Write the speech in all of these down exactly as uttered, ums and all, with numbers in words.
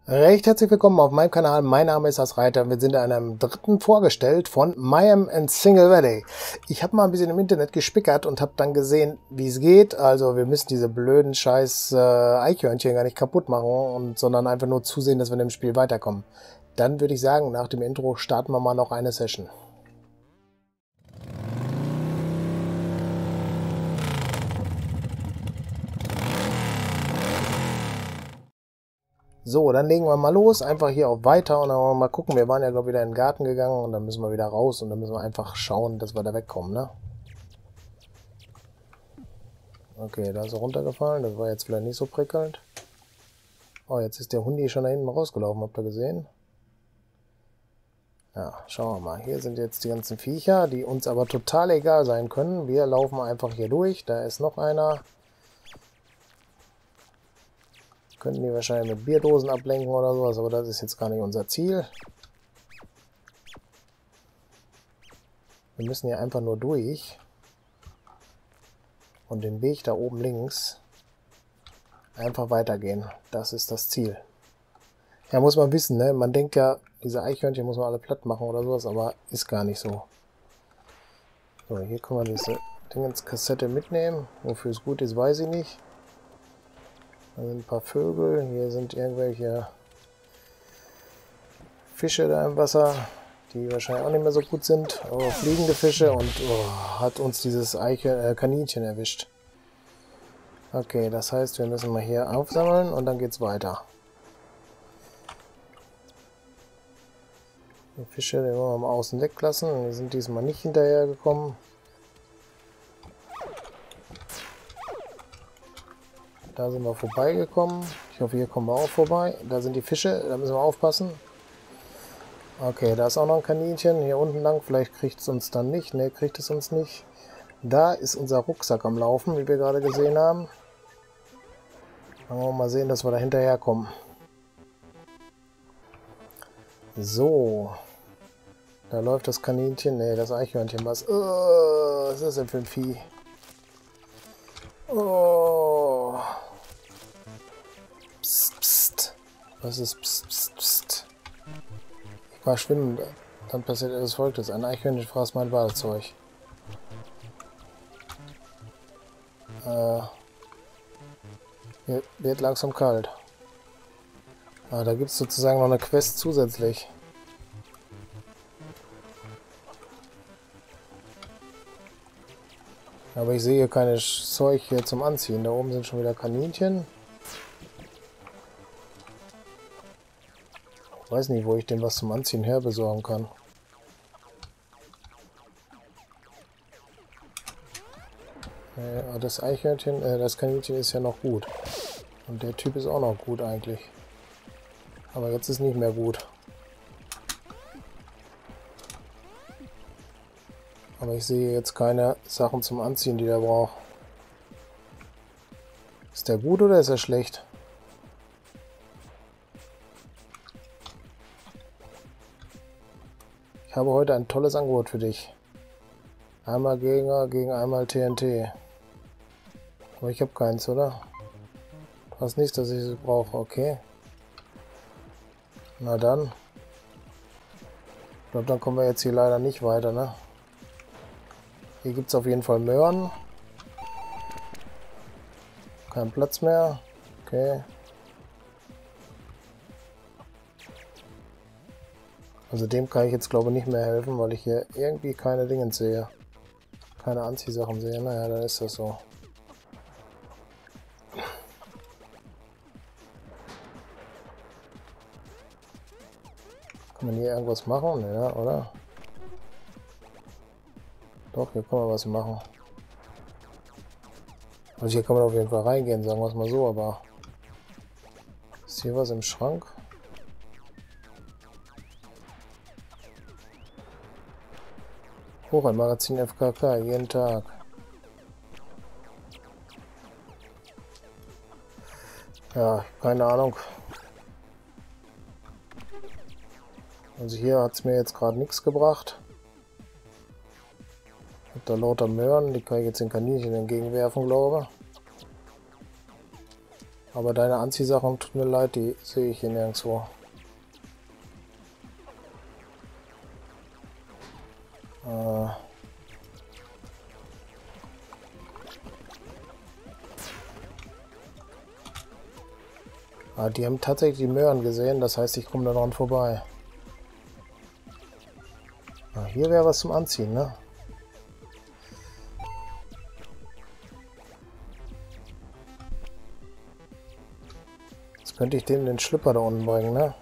Recht herzlich willkommen auf meinem Kanal. Mein Name ist Lars Reiter. Wir sind in einem dritten vorgestellt von Mayhem and Single Valley. Ich habe mal ein bisschen im Internet gespickert und habe dann gesehen, wie es geht. Also wir müssen diese blöden scheiß äh, Eichhörnchen gar nicht kaputt machen, und, sondern einfach nur zusehen, dass wir in dem Spiel weiterkommen. Dann würde ich sagen, nach dem Intro starten wir mal noch eine Session. So, dann legen wir mal los, einfach hier auf Weiter und dann wollen wir mal gucken. Wir waren ja, glaube ich, wieder in den Garten gegangen und dann müssen wir wieder raus und dann müssen wir einfach schauen, dass wir da wegkommen, ne? Okay, da ist er runtergefallen, das war jetzt vielleicht nicht so prickelnd. Oh, jetzt ist der Hundi schon da hinten rausgelaufen, habt ihr gesehen? Ja, schauen wir mal. Hier sind jetzt die ganzen Viecher, die uns aber total egal sein können. Wir laufen einfach hier durch, da ist noch einer. Könnten die wahrscheinlich mit Bierdosen ablenken oder sowas, aber das ist jetzt gar nicht unser Ziel. Wir müssen hier einfach nur durch. Und den Weg da oben links einfach weitergehen. Das ist das Ziel. Ja, muss man wissen, ne? Man denkt ja, diese Eichhörnchen muss man alle platt machen oder sowas, aber ist gar nicht so. So, hier können wir diese Dingenskassette mitnehmen. Wofür es gut ist, weiß ich nicht. Da sind ein paar Vögel, hier sind irgendwelche Fische da im Wasser, die wahrscheinlich auch nicht mehr so gut sind. Oh, fliegende Fische und oh, hat uns dieses Eichhörn, äh, Kaninchen erwischt. Okay, das heißt, wir müssen mal hier aufsammeln und dann geht's weiter. Die Fische, die wollen wir mal außen weglassen. Die sind diesmal nicht hinterher gekommen. Da sind wir vorbeigekommen. Ich hoffe, hier kommen wir auch vorbei. Da sind die Fische, da müssen wir aufpassen. Okay, da ist auch noch ein Kaninchen. Hier unten lang, vielleicht kriegt es uns dann nicht. Ne, kriegt es uns nicht. Da ist unser Rucksack am Laufen, wie wir gerade gesehen haben. Dann wollen wir mal sehen, dass wir da hinterher kommen. So. Da läuft das Kaninchen. Ne, das Eichhörnchen. Was? Oh, was ist das denn für ein Vieh? Oh. Psst, psst. Was ist psst, psst, psst? Ich war schwimmen, dann passiert etwas Folgendes. Ein Eichhörnchen fraß mein Badezeug. Äh, wird, wird langsam kalt. Ah, da gibt es sozusagen noch eine Quest zusätzlich. Aber ich sehe hier keine Zeug hier zum Anziehen. Da oben sind schon wieder Kaninchen. Ich weiß nicht, wo ich dem was zum Anziehen her besorgen kann. Äh, das Eichhörnchen, äh, das Kaninchen ist ja noch gut. Und der Typ ist auch noch gut eigentlich. Aber jetzt ist nicht mehr gut. Aber ich sehe jetzt keine Sachen zum Anziehen, die der braucht. Ist der gut oder ist er schlecht? Ich habe heute ein tolles Angebot für dich. Einmal Gegner gegen einmal T N T. Aber ich habe keins, oder? Du hast nichts, dass ich es brauche. Okay. Na dann. Ich glaube, dann kommen wir jetzt hier leider nicht weiter, ne? Hier gibt es auf jeden Fall Möhren. Kein Platz mehr. Okay. Also dem kann ich jetzt glaube ich nicht mehr helfen, weil ich hier irgendwie keine Dinge sehe. Keine Anziehsachen sehe. Naja, dann ist das so. Kann man hier irgendwas machen? Ja, oder? Doch, hier kann man was machen. Also hier kann man auf jeden Fall reingehen, sagen wir es mal so, aber... Ist hier was im Schrank? Hoch, ein Magazin F K K, jeden Tag. Ja, keine Ahnung. Also hier hat es mir jetzt gerade nichts gebracht. Ich habe da lauter Möhren, die kann ich jetzt den Kaninchen entgegenwerfen, glaube ich. Aber deine Anziehsachen, tut mir leid, die sehe ich hier nirgendwo. Äh. Ah, die haben tatsächlich die Möhren gesehen, das heißt, ich komme da dran vorbei. Ah, hier wäre was zum Anziehen, ne? Jetzt könnte ich dem den Schlüpper da unten bringen, ne?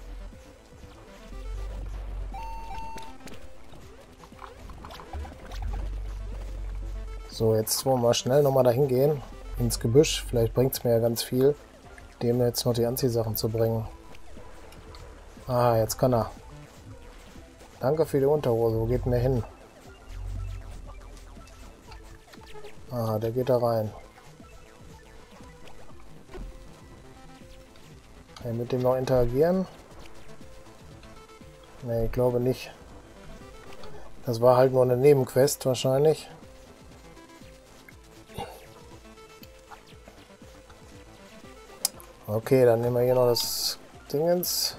So, jetzt wollen wir schnell nochmal dahin gehen, ins Gebüsch. Vielleicht bringt es mir ja ganz viel, dem jetzt noch die Anziehsachen zu bringen. Ah, jetzt kann er. Danke für die Unterhose. Wo geht denn der hin? Ah, der geht da rein. Kann ich mit dem noch interagieren? Ne, ich glaube nicht. Das war halt nur eine Nebenquest wahrscheinlich. Okay, dann nehmen wir hier noch das Dingens.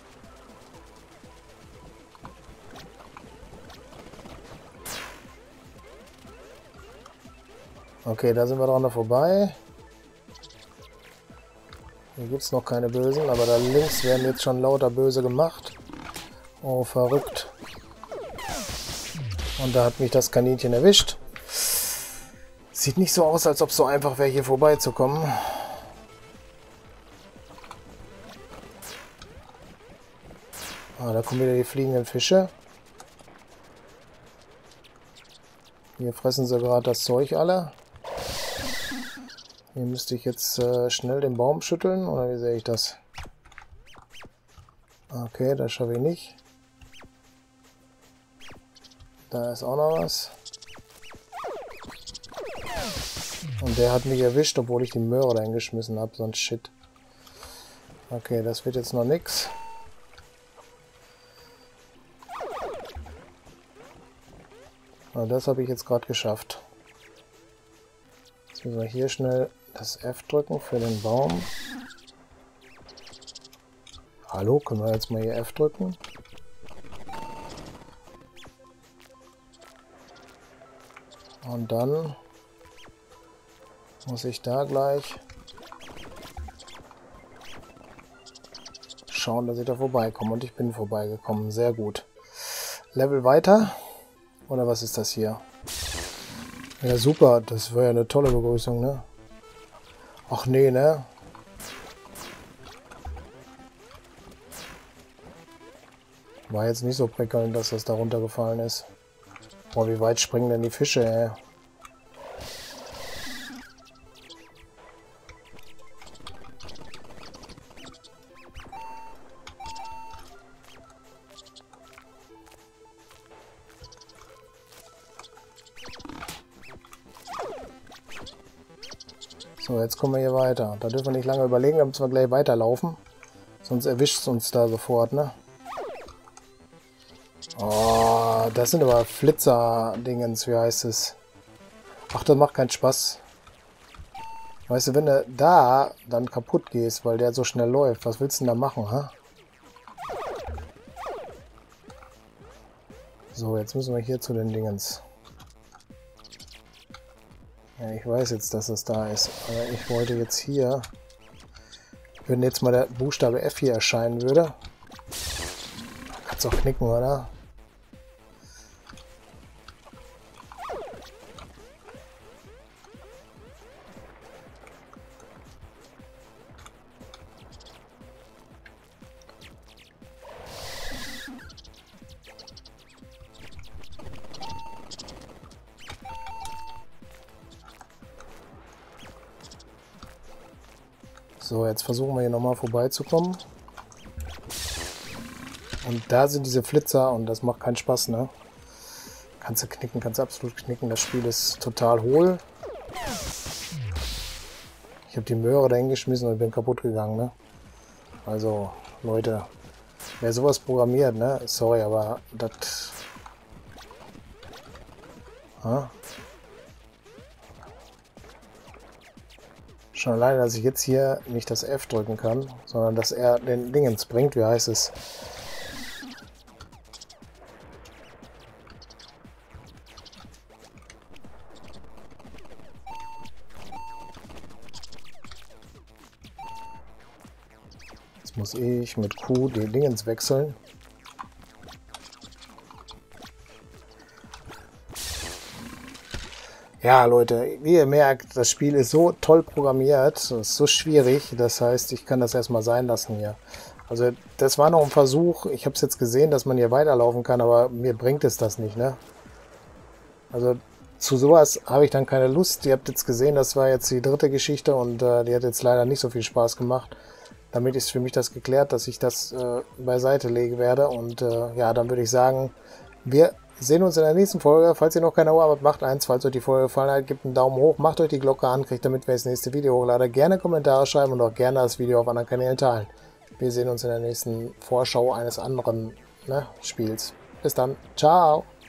Okay, da sind wir dran vorbei. Hier gibt es noch keine Bösen, aber da links werden jetzt schon lauter Böse gemacht. Oh, verrückt. Und da hat mich das Kaninchen erwischt. Sieht nicht so aus, als ob es so einfach wäre, hier vorbeizukommen. Ah, da kommen wieder die fliegenden Fische. Hier fressen sie gerade das Zeug alle. Hier müsste ich jetzt äh, schnell den Baum schütteln, oder wie sehe ich das? Okay, das schaffe ich nicht. Da ist auch noch was. Und der hat mich erwischt, obwohl ich die Möhre da hingeschmissen habe, sonst Shit. Okay, das wird jetzt noch nix. Aber das habe ich jetzt gerade geschafft. Jetzt müssen wir hier schnell das F drücken für den Baum. Hallo, können wir jetzt mal hier F drücken? Und dann muss ich da gleich schauen, dass ich da vorbeikomme. Und ich bin vorbeigekommen. Sehr gut. Level weiter. Oder was ist das hier? Ja, super. Das war ja eine tolle Begrüßung, ne? Ach nee, ne? War jetzt nicht so prickelnd, dass das da runtergefallen ist. Boah, wie weit springen denn die Fische, ey? So, jetzt kommen wir hier weiter. Da dürfen wir nicht lange überlegen, da müssen wir gleich weiterlaufen. Sonst erwischt es uns da sofort, ne? Oh, das sind aber Flitzer-Dingens, wie heißt es? Ach, das macht keinen Spaß. Weißt du, wenn du da dann kaputt gehst, weil der so schnell läuft, was willst du denn da machen, ha? So, jetzt müssen wir hier zu den Dingens. Ja, ich weiß jetzt, dass es da ist, aber ich wollte jetzt hier, wenn jetzt mal der Buchstabe F hier erscheinen würde, kannst du auch knicken, oder? So, jetzt versuchen wir hier nochmal vorbeizukommen. Und da sind diese Flitzer und das macht keinen Spaß, ne? Kannst du knicken, kannst du absolut knicken. Das Spiel ist total hohl. Ich habe die Möhre da hingeschmissen und bin kaputt gegangen, ne? Also, Leute, wer sowas programmiert, ne? Sorry, aber das... Ha? Schon alleine, dass ich jetzt hier nicht das F drücken kann, sondern dass er den Dingens bringt. Wie heißt es? Jetzt muss ich mit Q die Dingens wechseln. Ja, Leute, wie ihr merkt, das Spiel ist so toll programmiert, es ist so schwierig, das heißt, ich kann das erstmal sein lassen hier. Also das war noch ein Versuch, ich habe es jetzt gesehen, dass man hier weiterlaufen kann, aber mir bringt es das nicht, ne? Also zu sowas habe ich dann keine Lust. Ihr habt jetzt gesehen, das war jetzt die dritte Geschichte und äh, die hat jetzt leider nicht so viel Spaß gemacht. Damit ist für mich das geklärt, dass ich das äh, beiseite legen werde und äh, ja, dann würde ich sagen, wir sehen uns in der nächsten Folge. Falls ihr noch keine Uhr habt, macht eins. Falls euch die Folge gefallen hat, gebt einen Daumen hoch, macht euch die Glocke an, kriegt damit, wenn ich das nächste Video hochlade. Gerne Kommentare schreiben und auch gerne das Video auf anderen Kanälen teilen. Wir sehen uns in der nächsten Vorschau eines anderen ne, Spiels. Bis dann. Ciao.